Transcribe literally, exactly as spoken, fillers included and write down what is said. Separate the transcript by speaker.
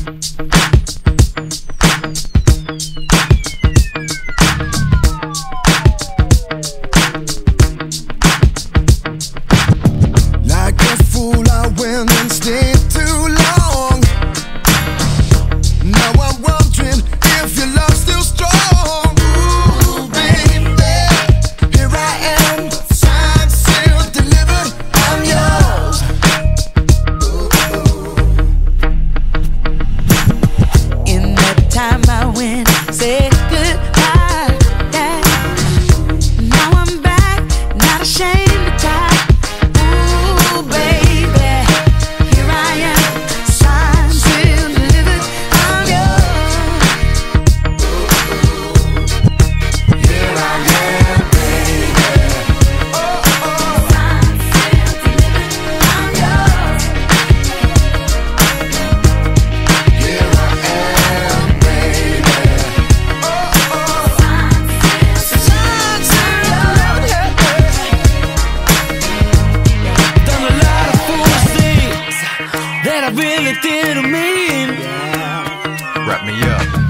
Speaker 1: Like a fool, I went and stayed too long. Now I'm wondering if your love's still strong. Ooh, baby, here I am, signed, sealed, delivered, I'm yours. Ooh.
Speaker 2: In that time I went, said goodbye, yeah. Now I'm back, not ashamed to die. Ooh, baby, here I am, signed, sealed, delivered, I'm yours.
Speaker 1: Here I am, baby. Oh, oh.
Speaker 2: Signed, sealed, delivered, I'm yours.
Speaker 1: Here I am, baby. Oh, oh.
Speaker 2: Signed, sealed,
Speaker 1: Signed, sealed,
Speaker 3: Done a lot of foolish things that I really didn't mean.
Speaker 4: Wrap me up.